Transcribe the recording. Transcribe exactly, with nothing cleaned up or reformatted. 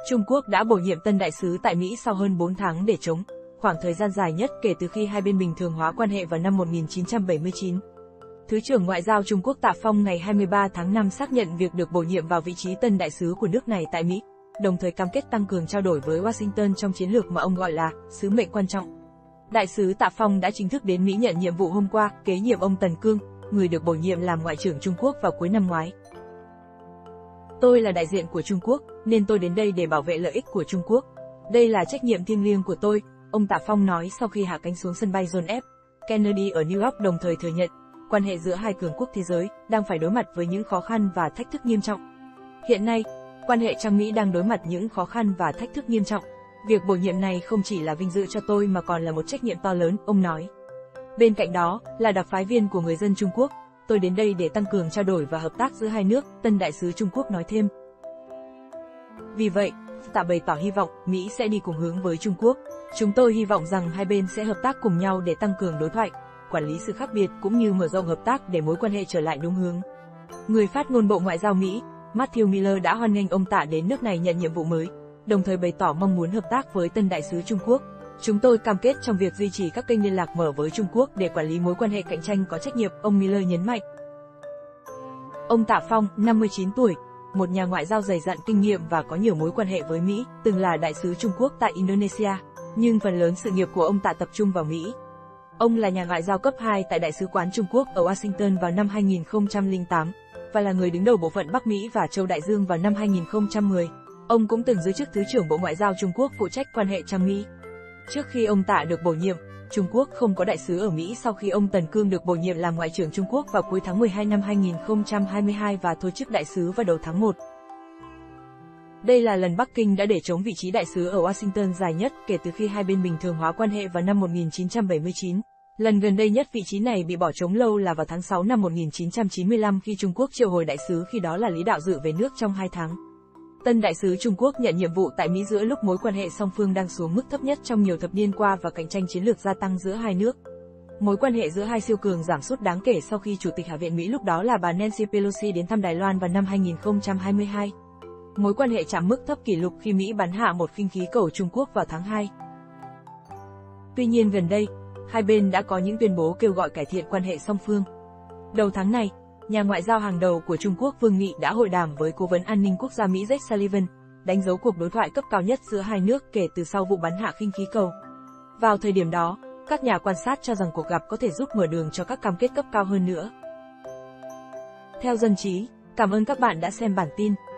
Trung Quốc đã bổ nhiệm tân đại sứ tại Mỹ sau hơn bốn tháng để chống, khoảng thời gian dài nhất kể từ khi hai bên bình thường hóa quan hệ vào năm một nghìn chín trăm bảy mươi chín. Thứ trưởng Ngoại giao Trung Quốc Tạ Phong ngày hai mươi ba tháng năm xác nhận việc được bổ nhiệm vào vị trí tân đại sứ của nước này tại Mỹ, đồng thời cam kết tăng cường trao đổi với Washington trong chiến lược mà ông gọi là sứ mệnh quan trọng. Đại sứ Tạ Phong đã chính thức đến Mỹ nhận nhiệm vụ hôm qua, kế nhiệm ông Tần Cương, người được bổ nhiệm làm Ngoại trưởng Trung Quốc vào cuối năm ngoái. Tôi là đại diện của Trung Quốc, nên tôi đến đây để bảo vệ lợi ích của Trung Quốc. Đây là trách nhiệm thiêng liêng của tôi, ông Tạ Phong nói sau khi hạ cánh xuống sân bay John F. Kennedy ở New York, đồng thời thừa nhận, quan hệ giữa hai cường quốc thế giới đang phải đối mặt với những khó khăn và thách thức nghiêm trọng. Hiện nay, quan hệ Trung Mỹ đang đối mặt những khó khăn và thách thức nghiêm trọng. Việc bổ nhiệm này không chỉ là vinh dự cho tôi mà còn là một trách nhiệm to lớn, ông nói. Bên cạnh đó, là đặc phái viên của người dân Trung Quốc, tôi đến đây để tăng cường trao đổi và hợp tác giữa hai nước, tân đại sứ Trung Quốc nói thêm. Vì vậy, Tạ bày tỏ hy vọng Mỹ sẽ đi cùng hướng với Trung Quốc. Chúng tôi hy vọng rằng hai bên sẽ hợp tác cùng nhau để tăng cường đối thoại, quản lý sự khác biệt cũng như mở rộng hợp tác để mối quan hệ trở lại đúng hướng. Người phát ngôn Bộ Ngoại giao Mỹ, Matthew Miller đã hoan nghênh ông Tạ đến nước này nhận nhiệm vụ mới, đồng thời bày tỏ mong muốn hợp tác với tân đại sứ Trung Quốc. Chúng tôi cam kết trong việc duy trì các kênh liên lạc mở với Trung Quốc để quản lý mối quan hệ cạnh tranh có trách nhiệm, ông Miller nhấn mạnh. Ông Tạ Phong, năm mươi chín tuổi, một nhà ngoại giao dày dặn kinh nghiệm và có nhiều mối quan hệ với Mỹ, từng là đại sứ Trung Quốc tại Indonesia, nhưng phần lớn sự nghiệp của ông Tạ tập trung vào Mỹ. Ông là nhà ngoại giao cấp hai tại Đại sứ quán Trung Quốc ở Washington vào năm hai nghìn không trăm lẻ tám, và là người đứng đầu bộ phận Bắc Mỹ và Châu Đại Dương vào năm hai nghìn không trăm mười. Ông cũng từng giữ chức Thứ trưởng Bộ Ngoại giao Trung Quốc phụ trách quan hệ Trung Mỹ. Trước khi ông Tạ được bổ nhiệm, Trung Quốc không có đại sứ ở Mỹ sau khi ông Tần Cương được bổ nhiệm làm Ngoại trưởng Trung Quốc vào cuối tháng mười hai năm hai nghìn không trăm hai mươi hai và thôi chức đại sứ vào đầu tháng một. Đây là lần Bắc Kinh đã để trống vị trí đại sứ ở Washington dài nhất kể từ khi hai bên bình thường hóa quan hệ vào năm một nghìn chín trăm bảy mươi chín. Lần gần đây nhất vị trí này bị bỏ trống lâu là vào tháng sáu năm một nghìn chín trăm chín mươi lăm khi Trung Quốc triệu hồi đại sứ khi đó là Lý Đạo Dự về nước trong hai tháng. Tân đại sứ Trung Quốc nhận nhiệm vụ tại Mỹ giữa lúc mối quan hệ song phương đang xuống mức thấp nhất trong nhiều thập niên qua và cạnh tranh chiến lược gia tăng giữa hai nước. Mối quan hệ giữa hai siêu cường giảm sút đáng kể sau khi Chủ tịch Hạ viện Mỹ lúc đó là bà Nancy Pelosi đến thăm Đài Loan vào năm hai nghìn không trăm hai mươi hai. Mối quan hệ chạm mức thấp kỷ lục khi Mỹ bắn hạ một khinh khí cầu Trung Quốc vào tháng hai. Tuy nhiên gần đây, hai bên đã có những tuyên bố kêu gọi cải thiện quan hệ song phương. Đầu tháng này, nhà ngoại giao hàng đầu của Trung Quốc Vương Nghị đã hội đàm với Cố vấn An ninh Quốc gia Mỹ Jake Sullivan, đánh dấu cuộc đối thoại cấp cao nhất giữa hai nước kể từ sau vụ bắn hạ khinh khí cầu. Vào thời điểm đó, các nhà quan sát cho rằng cuộc gặp có thể giúp mở đường cho các cam kết cấp cao hơn nữa. Theo Dân trí, cảm ơn các bạn đã xem bản tin.